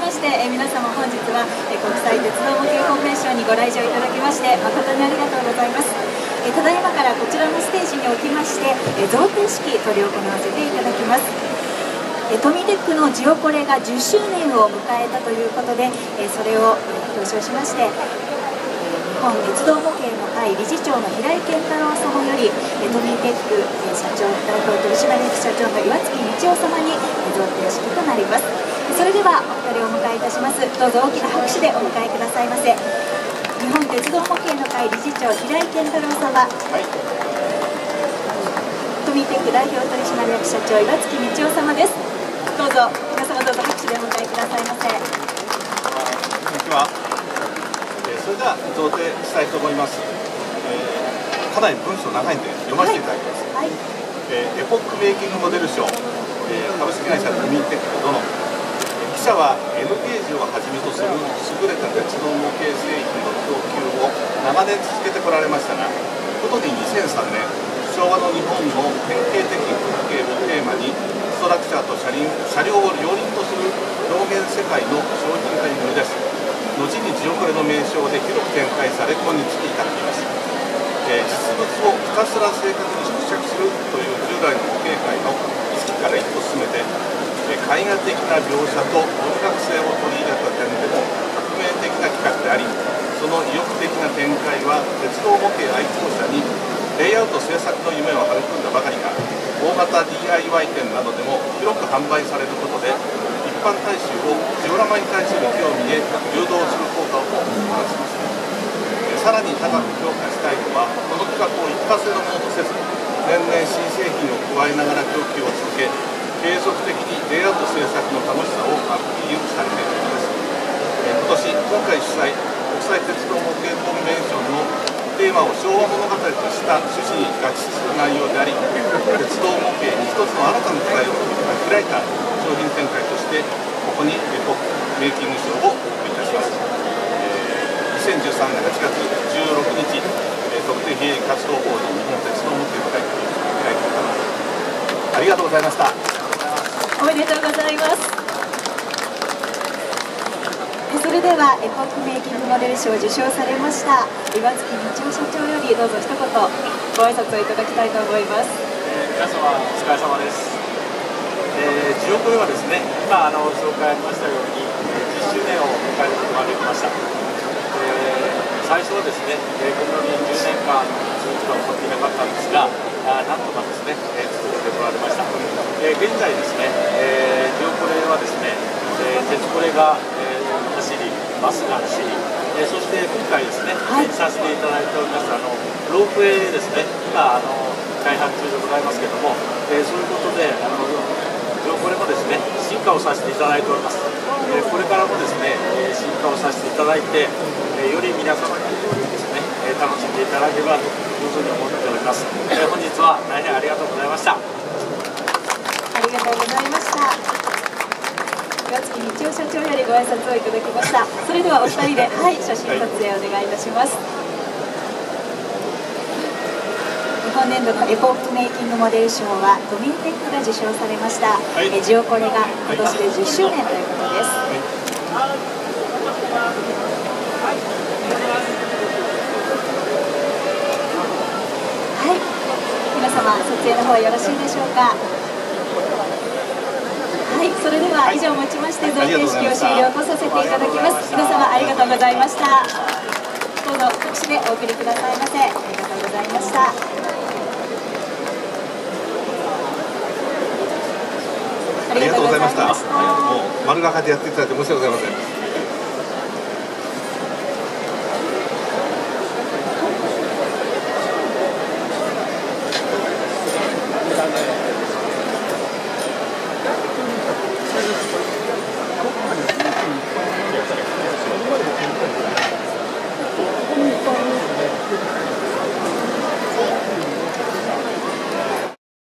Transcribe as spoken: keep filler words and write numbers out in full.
まして、え皆様本日は、え国際鉄道模型コンベンションにご来場いただきまして誠にありがとうございます。えただいまからこちらのステージにおきまして、え贈呈式執り行わせていただきます。えトミーテックのジオコレがじゅっしゅうねんを迎えたということで、えそれを表彰しまして、日本鉄道模型の会理事長の平井健太郎様よりトミーテック社長代表取締役社長の岩月道夫様に贈呈式となります。それではお二人をお迎えいたします。どうぞ大きな拍手でお迎えくださいませ。日本鉄道模型の会理事長平井健太郎様、はい、トミーテック代表取締役社長岩月道夫様です。どうぞ皆様どうぞ拍手でお迎えくださいませ。こんにちは。それでは贈呈したいと思います。えー、かなり文章長いんで読ませていただきます。はいはい、えー、エポックメイキングモデル賞、えー、株式会社トミーテック殿、記者は N ゲージをはじめとする優れた鉄道模型製品の供給を長年続けてこられましたが、ことににせんさんねん昭和の日本の典型的風景をテーマにストラクチャーと車輪車両を両輪とする表現世界の商品化に乗り出し、後にジオコレの名称で広く展開され今日に至っています。えー、実物をひたすら正確に縮尺するという従来の模型界の意識から一歩進めて、えー、絵画的な描写と文学性を取り入れた点でも革命的な企画であり、その意欲的な展開は鉄道模型愛好者にレイアウト制作の夢を育んだばかりか、大型 ディーアイワイ 店などでも広く販売されることで一般大衆をジオラマに対する興味へ誘導する効果をももたらします。さらに高く評価したいのは、この企画を一過性のものとせず、年々新製品を加えながら供給を続け、継続的にレイアウト制作の楽しさをアピールされているのです。今年、今回主催、国際鉄道模型コンベンションのテーマを昭和物語とした趣旨に合致する内容であり、鉄道模型に一つの新たな時代を開いた商品展開として、ここにエポックメイキング賞をお送りいたします。にせんじゅうさんねんはちがつじゅうろくにち、特定非営利活動法人日本鉄道模型会議を開いていただきありがとうございました。 おめでとうございます。それではエポックメイキングモデル賞を受賞されました岩月道夫社長よりどうぞ一言ご挨拶をいただきたいと思います。 えー、皆様お疲れ様です。えー、ジオコレはですね、今あの紹介ありましたようにじゅっしゅうねんを迎えることができました。えー、最初はですね、えー、このようにじゅうねんかんずっと起こっていなかったんですが、あなんとかですね、えー、続けてこられました。えー、現在ですね、えー、ジオコレはですね、えー、鉄コレが、えー、走り、バスが走り、えー、そして今回ですね、展示させていただいておりますあのロープウェイですね、今あの開発中でございますけれども、えー、そういうことであのジオコレもですね進化をさせていただいております。えー、これからもですね、えー、進化をさせていただいて、えー、より皆様にですね、えー、楽しんでいただければというふうに思っております。えー、本日は大変ありがとうございました。 ありがとうございました。岩月道夫社長よりご挨拶をいただきました。それではお二人で、はい、写真撮影お願いいたします。本年度のエポックメイキングモデル賞はトミーテックが受賞されました。はい、えジオコレが今年でじゅっしゅうねんということです。はい、皆様撮影の方はよろしいでしょうか。はい、それでは以上をもちまして贈呈式を終了とさせていただきます。皆様ありがとうございました。どうぞ拍手でお送りくださいませ。ありがとうございました。 ありがとうございました。もう丸がかでやっていただいて申し訳ございません。